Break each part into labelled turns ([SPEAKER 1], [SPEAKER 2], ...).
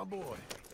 [SPEAKER 1] boy.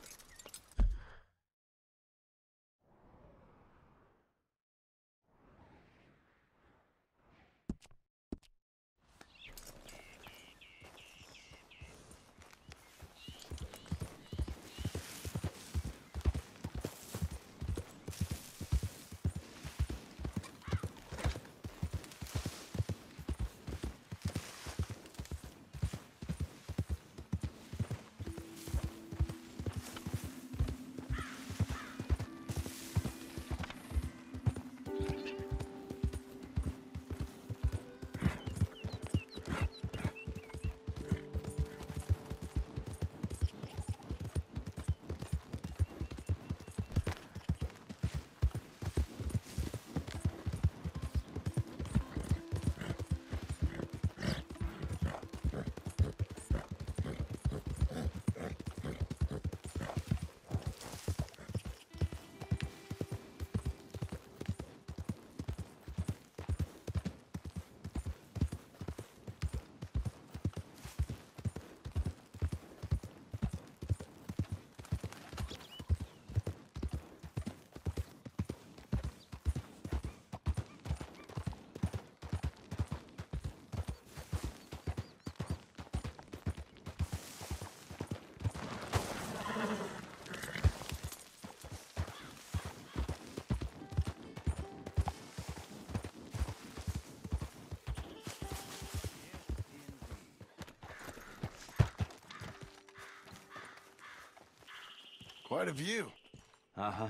[SPEAKER 1] Quite a view.
[SPEAKER 2] Uh-huh.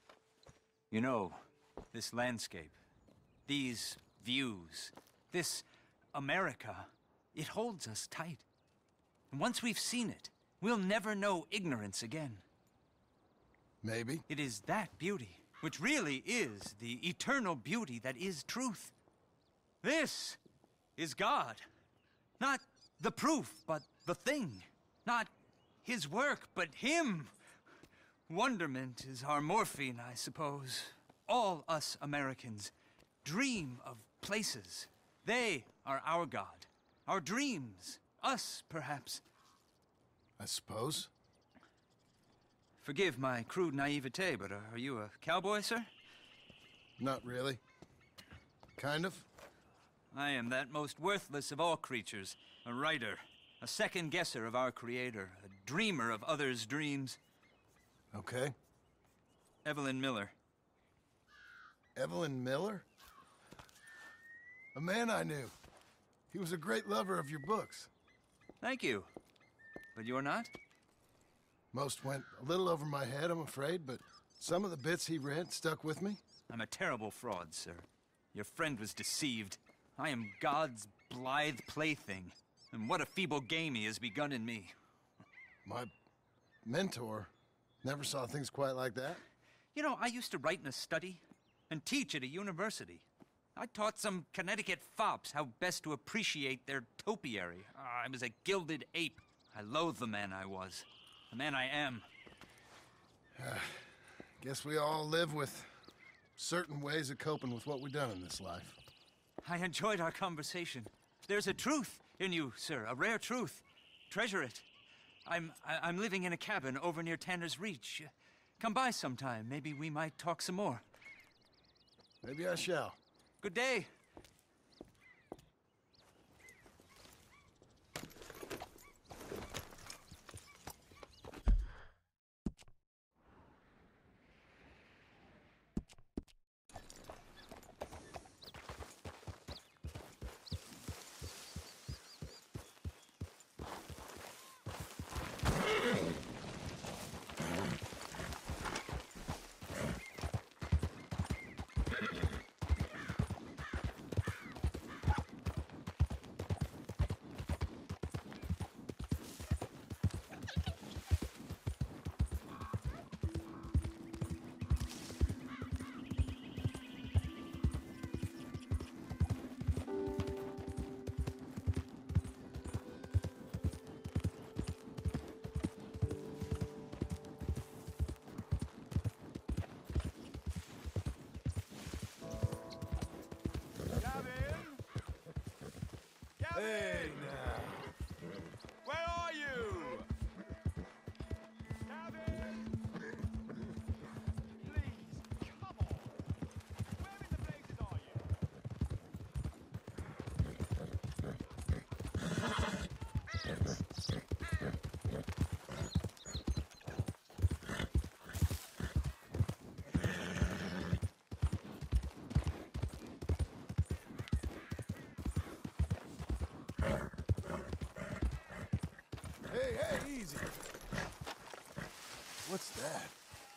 [SPEAKER 2] You know, this landscape, these views, this America, it holds us tight. And once we've seen it, we'll never know ignorance again.
[SPEAKER 1] Maybe.
[SPEAKER 2] It is that beauty, which really is the eternal beauty that is truth. This is God. Not the proof, but the thing. Not his work, but him. Wonderment is our morphine, I suppose. All us Americans dream of places. They are our God. Our dreams. Us, perhaps.
[SPEAKER 1] I suppose.
[SPEAKER 2] Forgive my crude naivete, but are you a cowboy, sir?
[SPEAKER 1] Not really. Kind of.
[SPEAKER 2] I am that most worthless of all creatures. A writer. A second guesser of our Creator. A dreamer of others' dreams.
[SPEAKER 1] Okay.
[SPEAKER 2] Evelyn Miller.
[SPEAKER 1] Evelyn Miller? A man I knew. He was a great lover of your books.
[SPEAKER 2] Thank you. But you're not?
[SPEAKER 1] Most went a little over my head, I'm afraid, but some of the bits he read stuck with me.
[SPEAKER 2] I'm a terrible fraud, sir. Your friend was deceived. I am God's blithe plaything. And what a feeble game he has begun in me.
[SPEAKER 1] My mentor never saw things quite like that.
[SPEAKER 2] You know, I used to write in a study and teach at a university. I taught some Connecticut fops how best to appreciate their topiary. I was a gilded ape. I loathe the man I was. The man I am.
[SPEAKER 1] Guess we all live with certain ways of coping with what we've done in this life.
[SPEAKER 2] I enjoyed our conversation. There's a truth in you, sir, a rare truth. Treasure it. I'm living in a cabin over near Tanner's Reach. Come by sometime. Maybe we might talk some more.
[SPEAKER 1] Maybe I shall.
[SPEAKER 2] Good day.
[SPEAKER 1] Hey, now.
[SPEAKER 3] Where are you?
[SPEAKER 1] Hey, easy. What's that?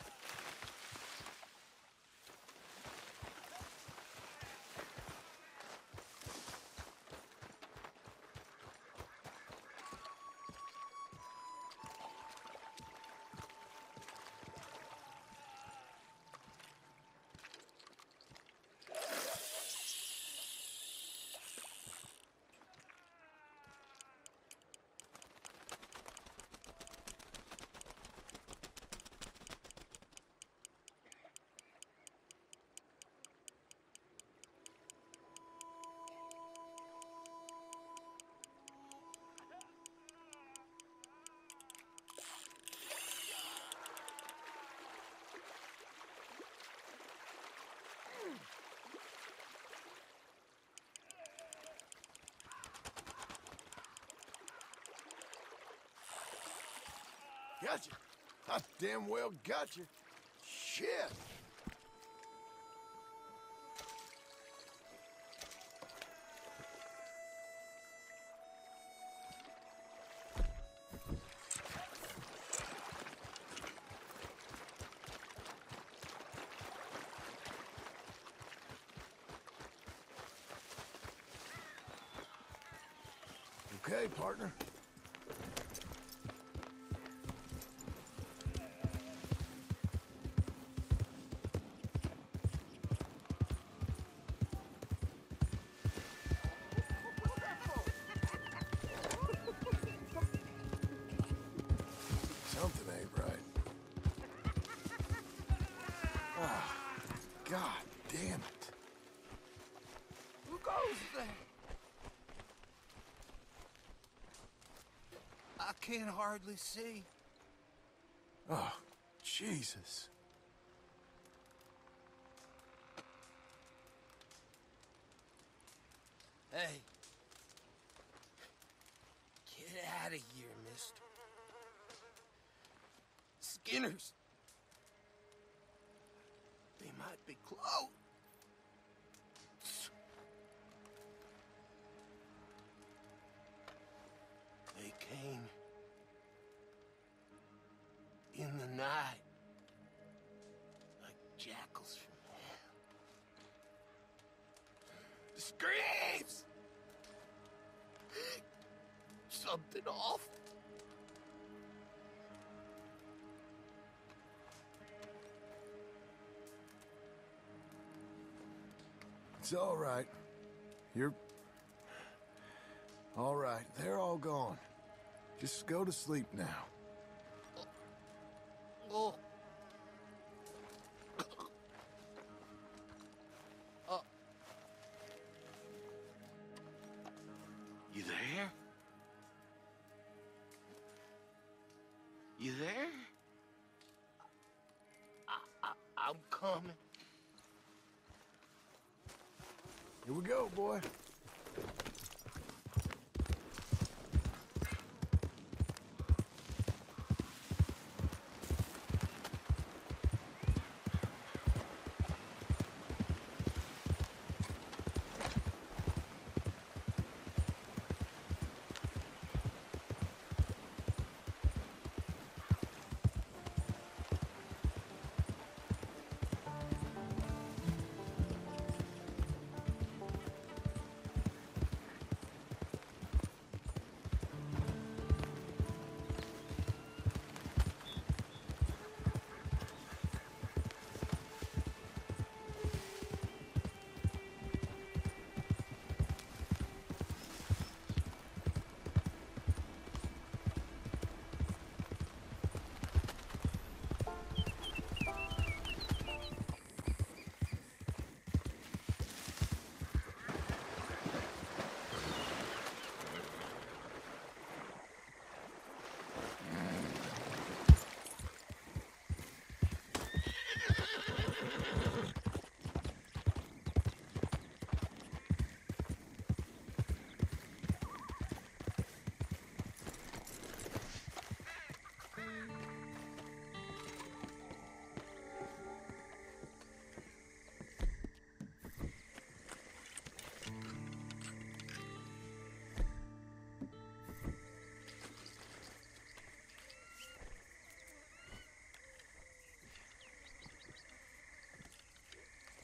[SPEAKER 1] Gotcha. I damn well gotcha. Shit. Okay, partner. Something ain't right. Ah, God damn it.
[SPEAKER 3] Who goes there? I can't hardly see.
[SPEAKER 1] Oh, Jesus.
[SPEAKER 3] Hey. Get out of here, mister. Skinners. They might be close. They came in the night like jackals from hell. The screams! Something awful.
[SPEAKER 1] It's all right. You're... all right. They're all gone. Just go to sleep now.
[SPEAKER 3] Oh. You there? You there? I'm coming.
[SPEAKER 1] Here we go, boy.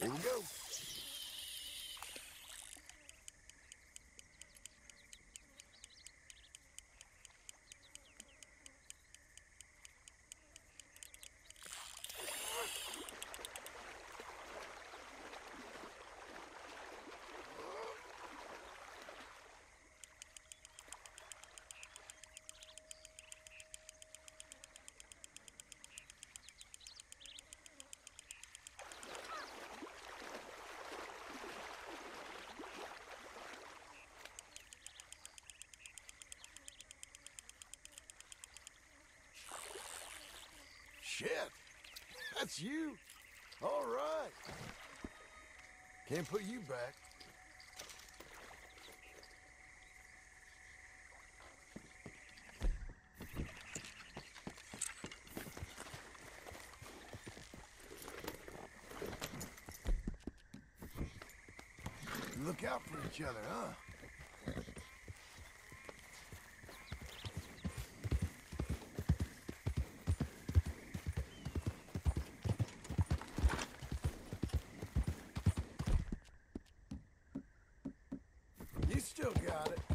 [SPEAKER 1] Here we go. Shit, that's you. All right. Can't put you back. Look out for each other, huh? You still got it.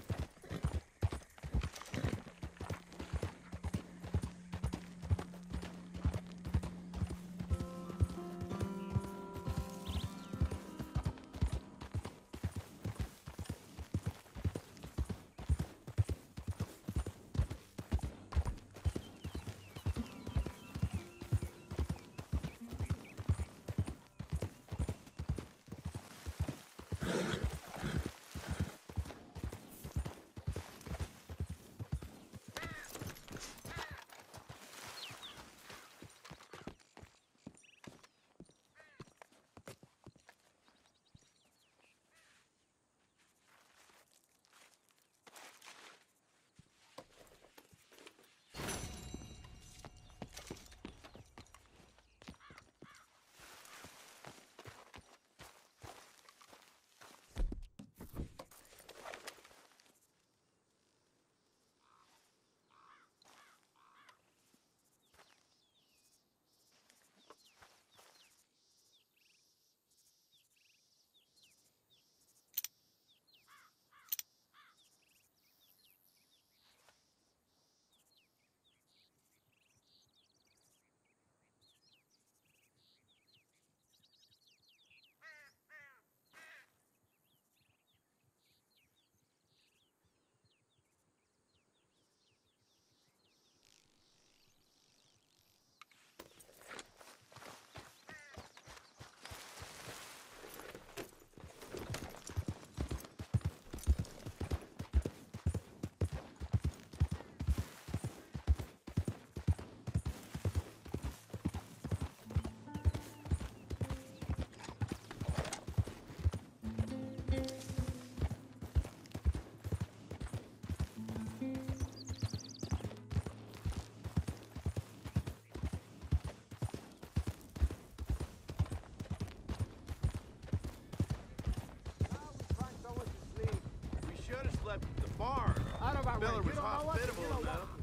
[SPEAKER 4] Slept at the barn.
[SPEAKER 3] Out of our way.
[SPEAKER 4] Miller
[SPEAKER 3] You
[SPEAKER 4] was
[SPEAKER 3] don't know what-
[SPEAKER 4] hospitable
[SPEAKER 3] you don't know
[SPEAKER 4] enough.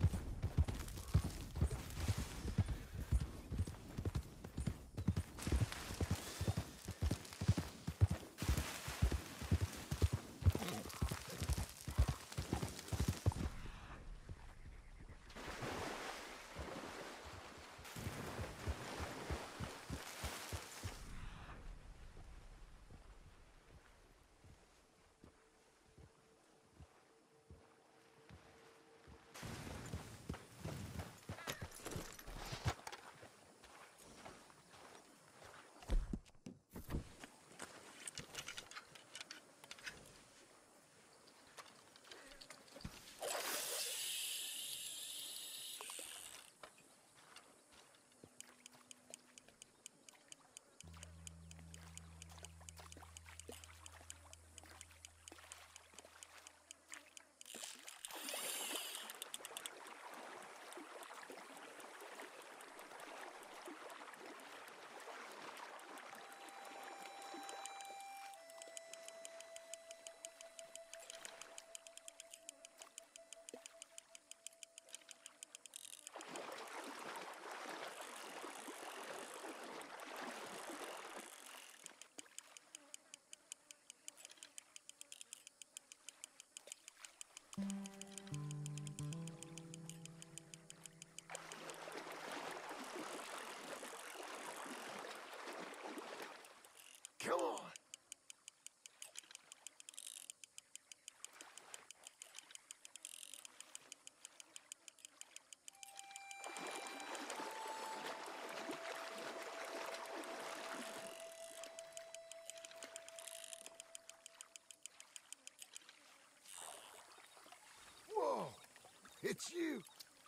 [SPEAKER 1] It's you.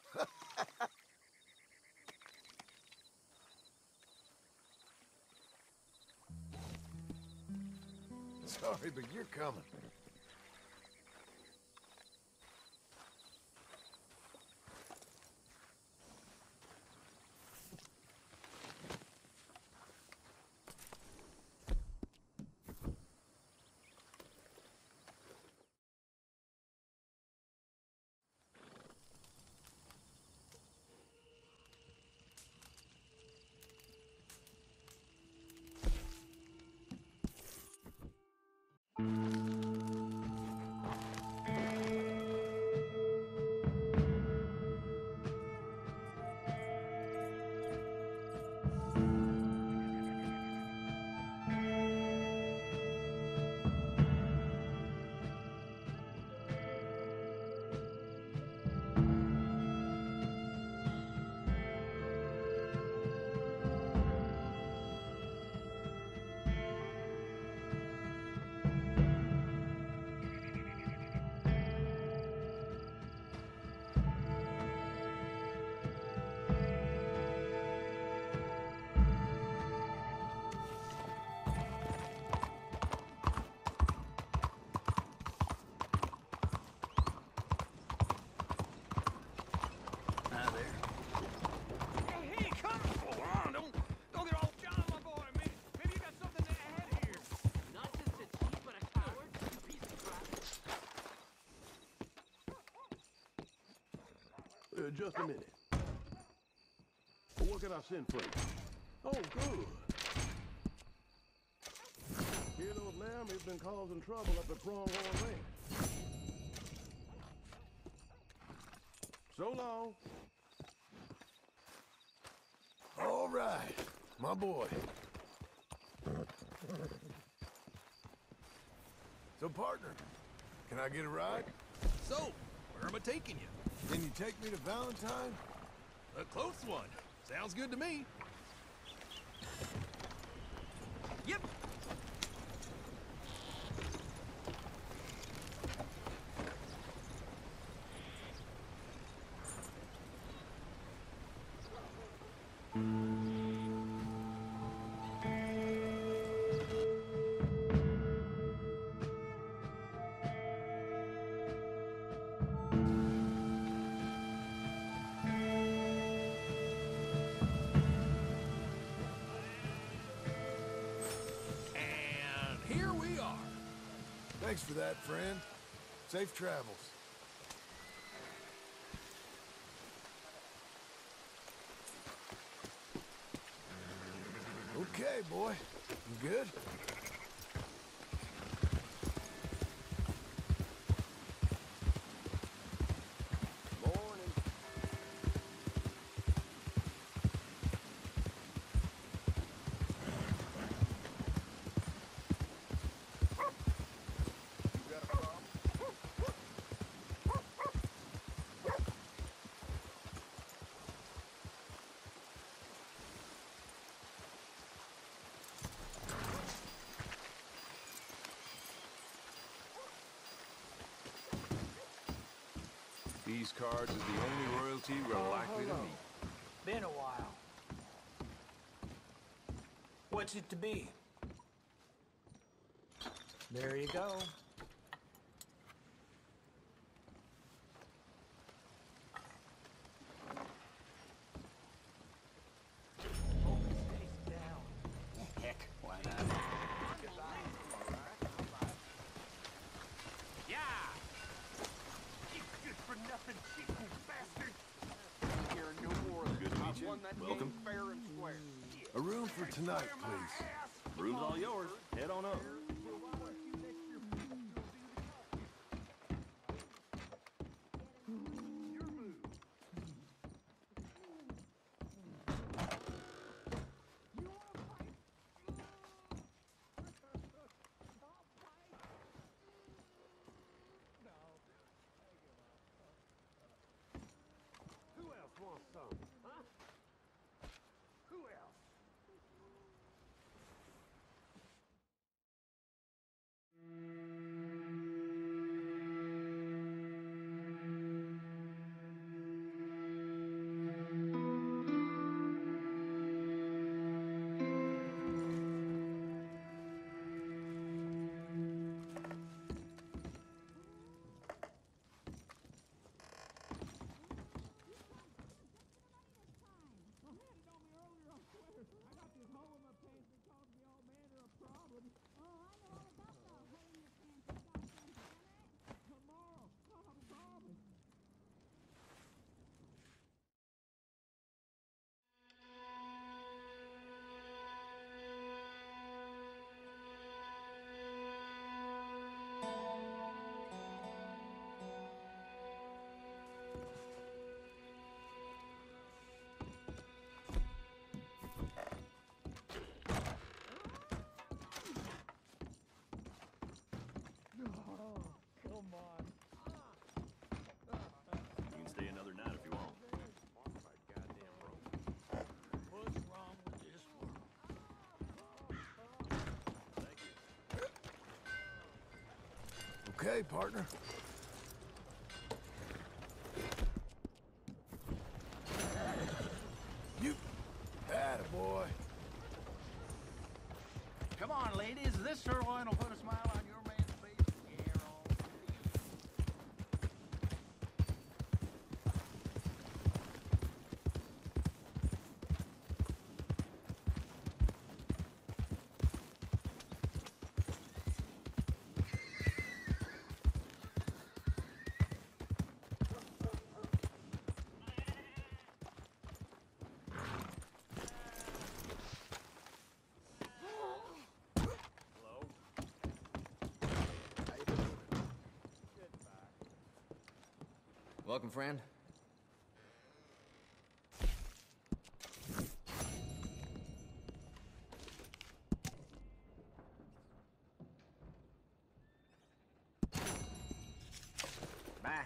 [SPEAKER 1] Sorry, but you're coming.
[SPEAKER 4] Just a minute. What can I send for you? Oh, good. Hear those lambs been causing trouble up at Pronghorn Ranch. So long.
[SPEAKER 1] All right, my boy. So, partner, can I get a ride?
[SPEAKER 5] So, where am I taking you?
[SPEAKER 1] Can you take me to Valentine?
[SPEAKER 5] A close one. Sounds good to me.
[SPEAKER 2] Yep.
[SPEAKER 1] Thanks for that, friend. Safe travels. Okay, boy. You good?
[SPEAKER 6] These cards is the only royalty we're likely to meet.
[SPEAKER 7] Been a while. What's it to be? There you go.
[SPEAKER 2] Heck, why not? Yeah! You good for nothing, cheap bastard!
[SPEAKER 3] Here no more of
[SPEAKER 6] Good to meet you.
[SPEAKER 3] won that
[SPEAKER 6] Welcome.
[SPEAKER 3] game fair and square.
[SPEAKER 1] A room for tonight, please.
[SPEAKER 6] Room's all yours. Head on up.
[SPEAKER 4] Who else wants some? Huh? Who else?
[SPEAKER 1] Okay, partner. You... attaboy.
[SPEAKER 3] Come on, ladies. This sirloin will put a smile on your man's face. Yeah, all to you.
[SPEAKER 8] Welcome, friend. Bye.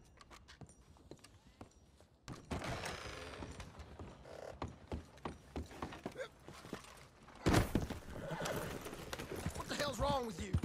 [SPEAKER 3] What the hell's wrong with you?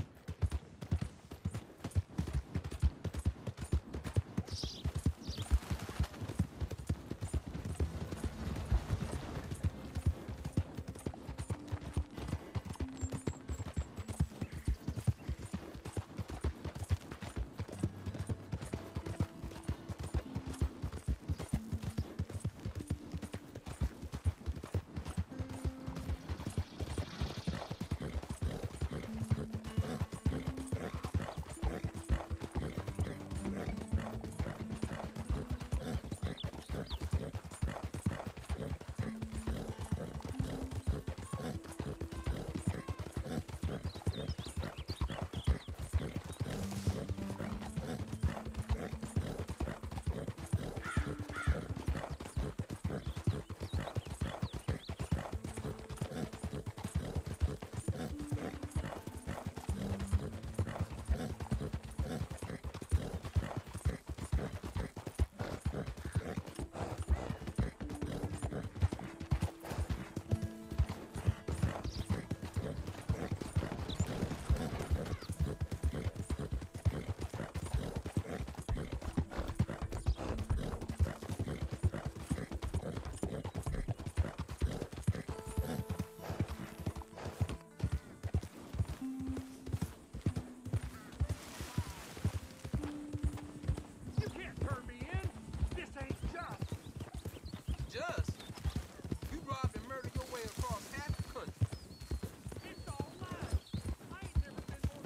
[SPEAKER 5] Just? You robbed and murdered your way across half the country.
[SPEAKER 3] It's all lies. I ain't never been more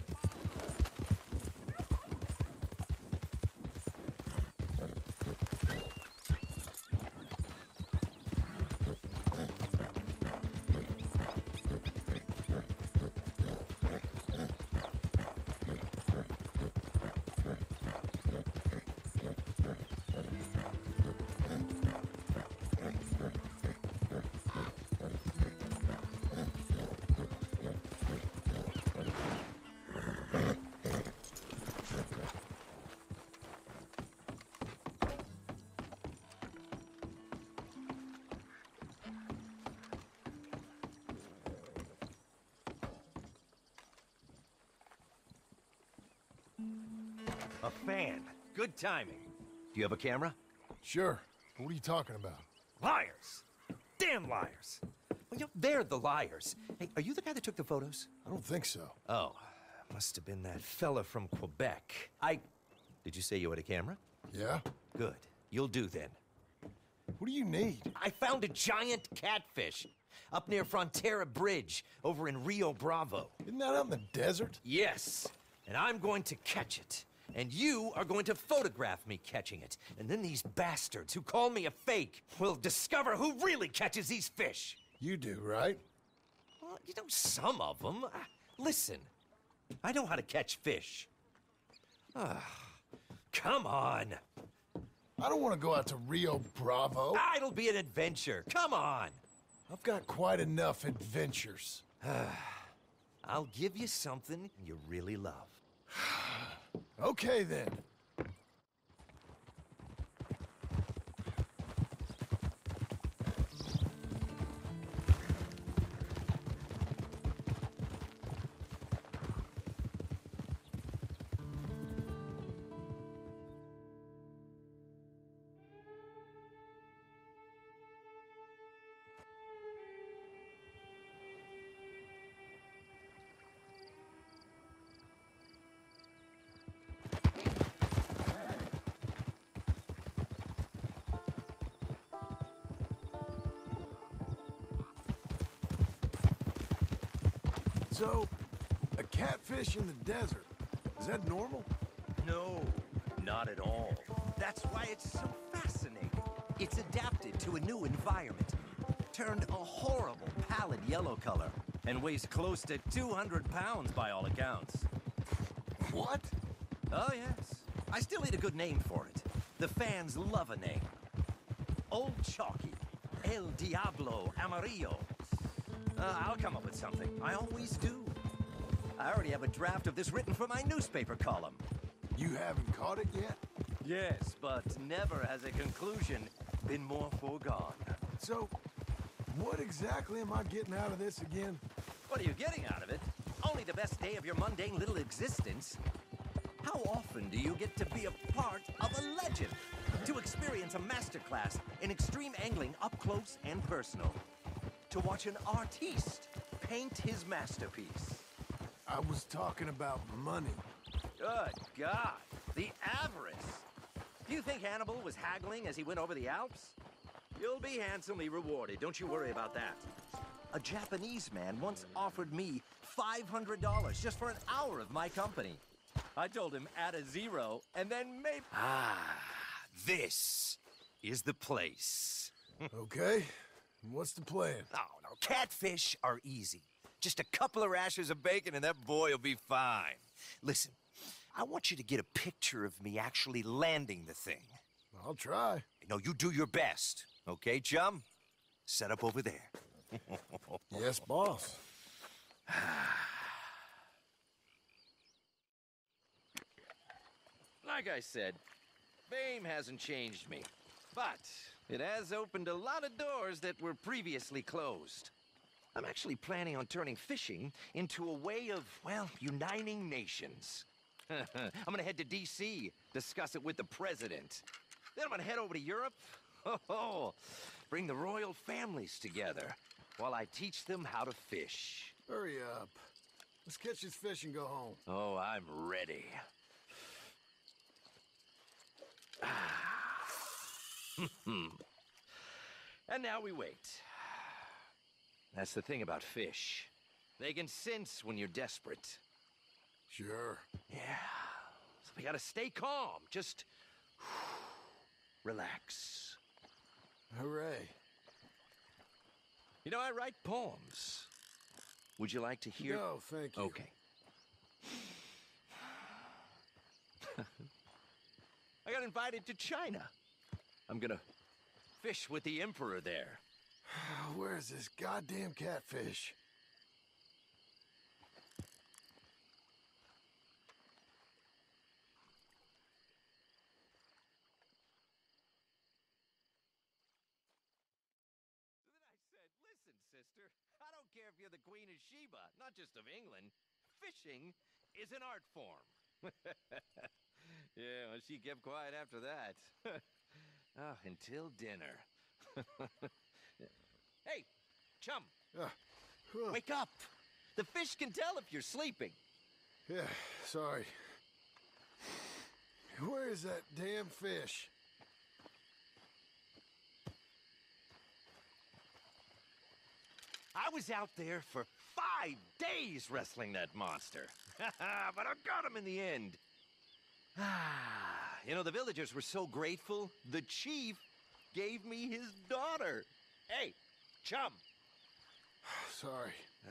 [SPEAKER 9] A fan. Good timing. Do you have a camera?
[SPEAKER 1] Sure. What are you talking about?
[SPEAKER 9] Liars! Damn liars! Well, they're the liars. Hey, are you the guy that took the photos?
[SPEAKER 1] I don't think so.
[SPEAKER 9] Oh, must have been that fella from Quebec. Did you say you had a camera?
[SPEAKER 1] Yeah?
[SPEAKER 9] Good. You'll do then.
[SPEAKER 1] What do you need?
[SPEAKER 9] I found a giant catfish up near Frontera Bridge over in Rio Bravo.
[SPEAKER 1] Isn't that out in the desert?
[SPEAKER 9] Yes, and I'm going to catch it. And you are going to photograph me catching it. And then these bastards who call me a fake will discover who really catches these fish.
[SPEAKER 1] You do, right?
[SPEAKER 9] Well, you know, some of them. Listen, I know how to catch fish. Come on.
[SPEAKER 1] I don't want to go out to Rio Bravo.
[SPEAKER 9] It'll be an adventure. Come on.
[SPEAKER 1] I've got quite enough adventures.
[SPEAKER 9] I'll give you something you really love.
[SPEAKER 1] Okay, then. So, a catfish in the desert, is that normal?
[SPEAKER 9] No, not at all. That's why it's so fascinating. It's adapted to a new environment, turned a horrible pallid yellow color, and weighs close to 200 pounds by all accounts.
[SPEAKER 1] What?
[SPEAKER 9] Oh, yes. I still need a good name for it. The fans love a name. Old Chalky. El Diablo Amarillo. I'll come up with something. I always do. I already have a draft of this written for my newspaper column.
[SPEAKER 1] You haven't caught it yet?
[SPEAKER 9] Yes, but never has a conclusion been more foregone.
[SPEAKER 1] So, what exactly am I getting out of this again?
[SPEAKER 9] What are you getting out of it? Only the best day of your mundane little existence. How often do you get to be a part of a legend? To experience a masterclass in extreme angling up close and personal? To watch an artiste paint his masterpiece?
[SPEAKER 1] I was talking about money.
[SPEAKER 9] Good God, the avarice. Do you think Hannibal was haggling as he went over the Alps? You'll be handsomely rewarded, don't you worry about that. A Japanese man once offered me $500 just for an hour of my company. I told him add a zero, and then maybe... This is the place.
[SPEAKER 1] Okay, what's the plan?
[SPEAKER 9] Oh, no, catfish are easy. Just a couple of rashers of bacon and that boy will be fine. Listen, I want you to get a picture of me actually landing the thing.
[SPEAKER 1] I'll try.
[SPEAKER 9] No, you do your best. Okay, chum? Set up over there.
[SPEAKER 1] Yes, boss.
[SPEAKER 9] Like I said, fame hasn't changed me. But it has opened a lot of doors that were previously closed. I'm actually planning on turning fishing into a way of, well, uniting nations. I'm gonna head to D.C., discuss it with the president. Then I'm gonna head over to Europe. Bring the royal families together while I teach them how to fish.
[SPEAKER 1] Hurry up. Let's catch this fish and go home.
[SPEAKER 9] Oh, I'm ready. And now we wait. That's the thing about fish. They can sense when you're desperate.
[SPEAKER 1] Sure.
[SPEAKER 9] Yeah. So we gotta stay calm. Just relax.
[SPEAKER 1] Hooray.
[SPEAKER 9] You know, I write poems. Would you like to hear?
[SPEAKER 1] No, thank you.
[SPEAKER 9] Okay. I got invited to China. I'm gonna fish with the emperor there.
[SPEAKER 1] Where's this goddamn catfish?
[SPEAKER 9] Then I said, listen, sister, I don't care if you're the Queen of Sheba, not just of England. Fishing is an art form. Yeah, well, she kept quiet after that. Until dinner. Hey, chum, wake up. The fish can tell if you're sleeping.
[SPEAKER 1] Yeah, sorry. Where is that damn fish?
[SPEAKER 9] I was out there for 5 days wrestling that monster. But I got him in the end. You know, the villagers were so grateful, the chief gave me his daughter. Hey, chum.
[SPEAKER 1] Sorry.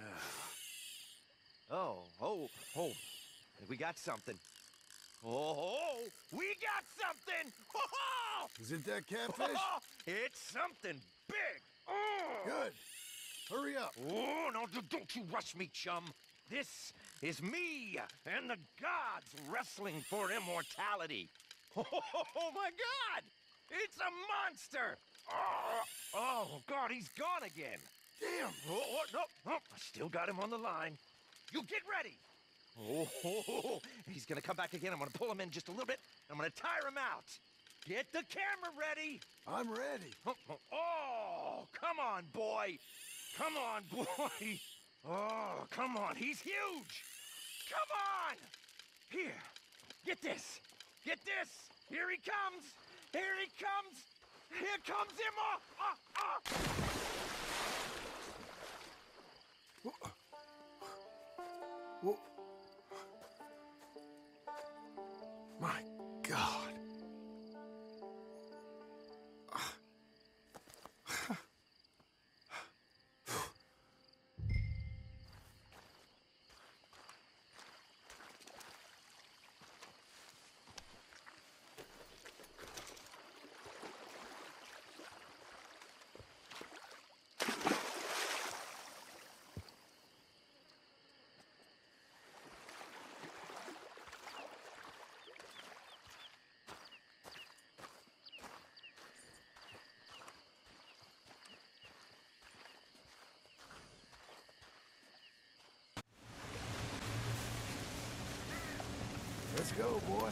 [SPEAKER 9] Oh, we got something. Oh, we got something! Oh,
[SPEAKER 1] Is it that catfish?
[SPEAKER 9] it's something big! Oh.
[SPEAKER 1] Good. Hurry up.
[SPEAKER 9] Oh, no, don't you rush me, chum. This is me and the gods wrestling for immortality. Oh my God! It's a monster! Oh, God, he's gone again.
[SPEAKER 1] Damn.
[SPEAKER 9] Oh, no, I still got him on the line. You get ready. Oh, he's gonna come back again. I'm gonna pull him in just a little bit. I'm gonna tire him out. Get the camera ready.
[SPEAKER 1] I'm ready.
[SPEAKER 9] Oh, come on, boy. Come on, boy. Oh, come on. He's huge. Come on. Here. Get this. Get this. Here he comes. Here he comes. Here comes him.
[SPEAKER 1] Whoa. My God. Let's go, boy.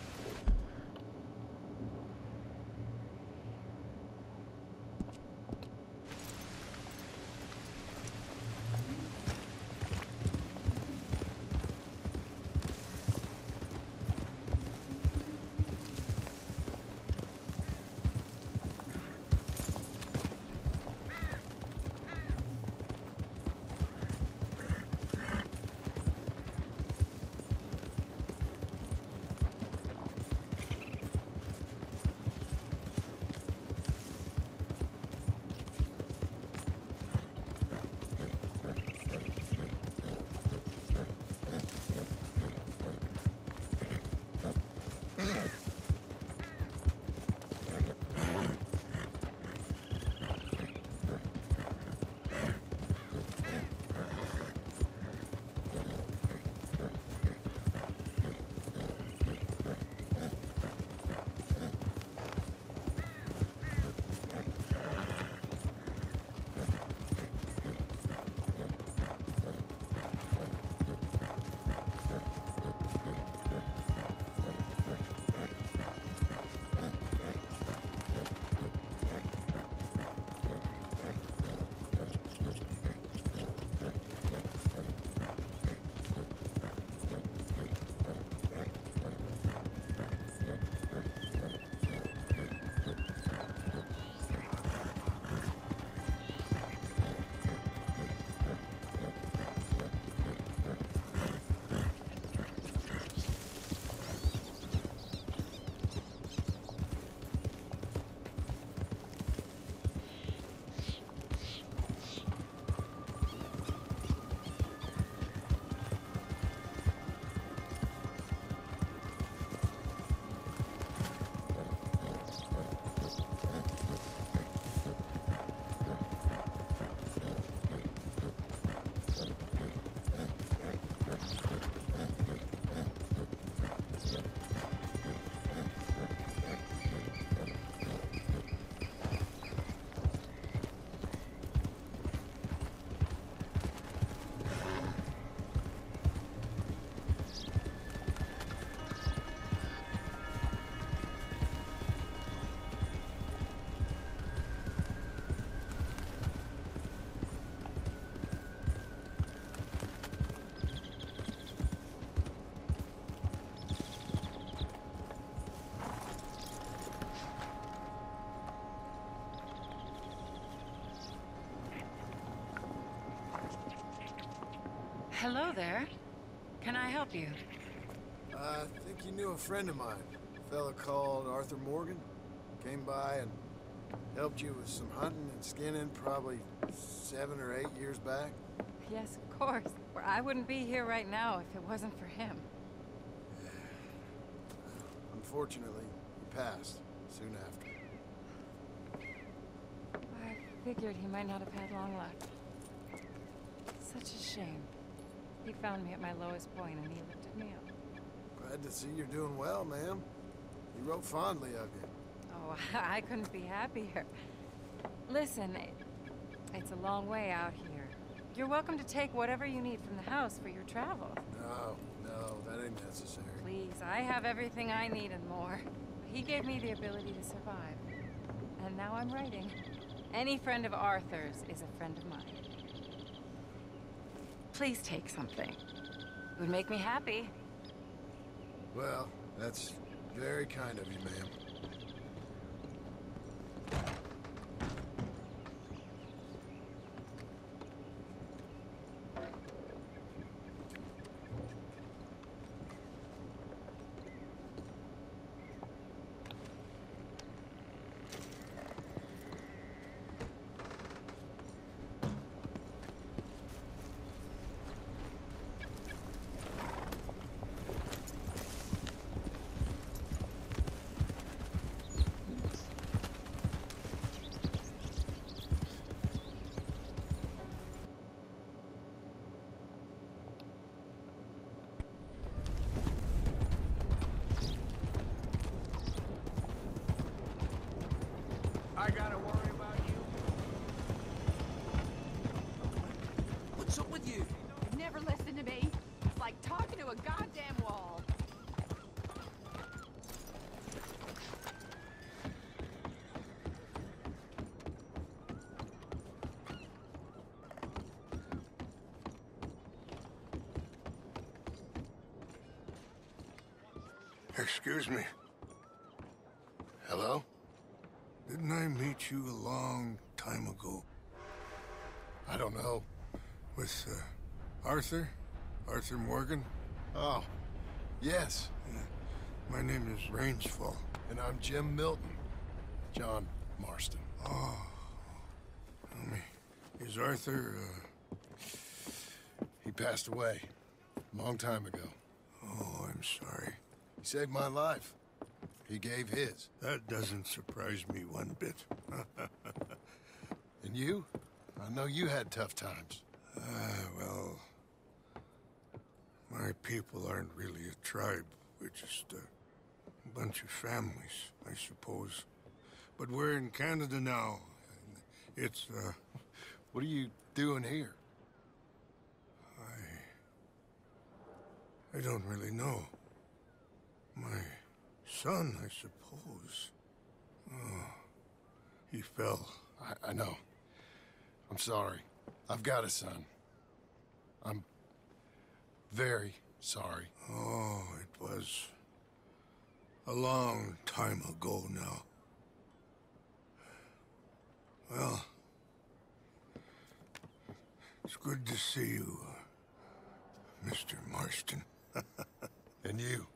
[SPEAKER 10] Hello there. Can I help you?
[SPEAKER 1] I think you knew a friend of mine, a fella called Arthur Morgan. Came by and helped you with some hunting and skinning probably 7 or 8 years back.
[SPEAKER 10] Yes, of course. I wouldn't be here right now if it wasn't for him.
[SPEAKER 1] Unfortunately, he passed soon after.
[SPEAKER 10] I figured he might not have had long left. Such a shame. He found me at my lowest point and he lifted me up.
[SPEAKER 1] Glad to see you're doing well, ma'am. He wrote fondly of you.
[SPEAKER 10] Oh, I couldn't be happier. Listen, it's a long way out here. You're welcome to take whatever you need from the house for your travels.
[SPEAKER 1] No, that ain't necessary.
[SPEAKER 10] Please, I have everything I need and more. He gave me the ability to survive. And now I'm writing. Any friend of Arthur's is a friend of mine. Please take something. It would make me happy.
[SPEAKER 1] Well, that's very kind of you, ma'am.
[SPEAKER 3] I gotta worry about you?
[SPEAKER 5] What's up with you?
[SPEAKER 11] You never listen to me. It's like talking to a goddamn wall.
[SPEAKER 4] Excuse me. Hello? Didn't I meet you a long time ago?
[SPEAKER 1] I don't know.
[SPEAKER 4] With, Arthur? Arthur Morgan?
[SPEAKER 1] Oh, yes.
[SPEAKER 4] My name is Rainsfall.
[SPEAKER 1] And I'm Jim Milton. John Marston.
[SPEAKER 4] Oh. Tell me, is Arthur,
[SPEAKER 1] He passed away a long time ago.
[SPEAKER 4] Oh, I'm sorry.
[SPEAKER 1] He saved my life. He gave his.
[SPEAKER 4] That doesn't surprise me one bit.
[SPEAKER 1] And you? I know you had tough times.
[SPEAKER 4] Well, my people aren't really a tribe. We're just a bunch of families, I suppose. But we're in Canada now. It's,
[SPEAKER 1] What are you doing here?
[SPEAKER 4] I don't really know. My son, I suppose. Oh, he fell.
[SPEAKER 1] I know. I'm sorry. I've got a son. I'm very sorry.
[SPEAKER 4] Oh, it was a long time ago now. Well, it's good to see you, Mr. Marston.
[SPEAKER 1] And you.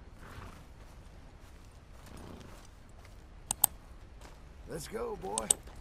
[SPEAKER 1] Let's go, boy.